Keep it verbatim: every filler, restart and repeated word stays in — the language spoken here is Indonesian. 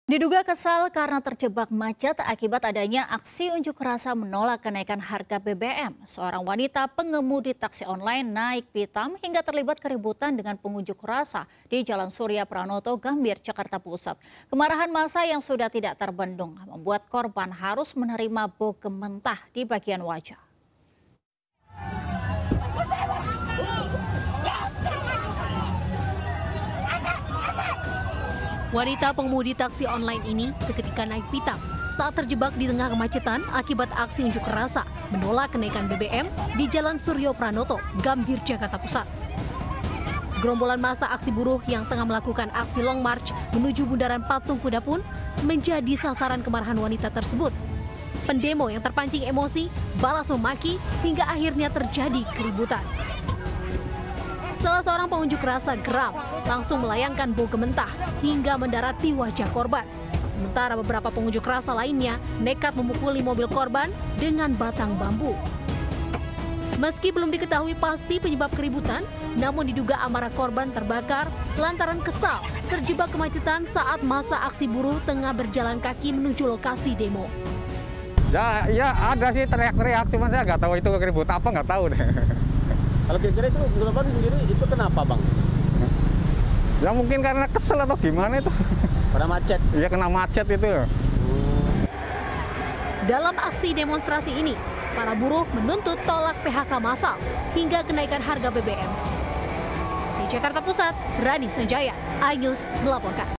Diduga kesal karena terjebak macet akibat adanya aksi unjuk rasa menolak kenaikan harga B B M. Seorang wanita pengemudi taksi online naik pitam hingga terlibat keributan dengan pengunjuk rasa di Jalan Surya Pranoto, Gambir, Jakarta Pusat. Kemarahan massa yang sudah tidak terbendung membuat korban harus menerima bogem mentah di bagian wajah. Wanita pengemudi taksi online ini seketika naik pitam saat terjebak di tengah kemacetan akibat aksi unjuk rasa menolak kenaikan B B M di Jalan Surya Pranoto, Gambir, Jakarta Pusat. Gerombolan massa aksi buruh yang tengah melakukan aksi long march menuju Bundaran Patung Kuda pun menjadi sasaran kemarahan wanita tersebut. Pendemo yang terpancing emosi balas memaki hingga akhirnya terjadi keributan. Salah seorang pengunjuk rasa geram langsung melayangkan bogem mentah hingga mendarat di wajah korban. Sementara beberapa pengunjuk rasa lainnya nekat memukuli mobil korban dengan batang bambu. Meski belum diketahui pasti penyebab keributan, namun diduga amarah korban terbakar lantaran kesal terjebak kemacetan saat masa aksi buruh tengah berjalan kaki menuju lokasi demo. Ya, ya ada sih teriak-teriak, cuman saya nggak tahu itu keributan apa, nggak tahu deh. Kalau kira-kira itu Bapak sendiri itu kenapa, Bang? Ya mungkin karena kesel atau gimana itu. Karena macet? Iya, kena macet itu. Dalam aksi demonstrasi ini, para buruh menuntut tolak P H K massal hingga kenaikan harga B B M. Di Jakarta Pusat, Rani Sanjaya, iNews melaporkan.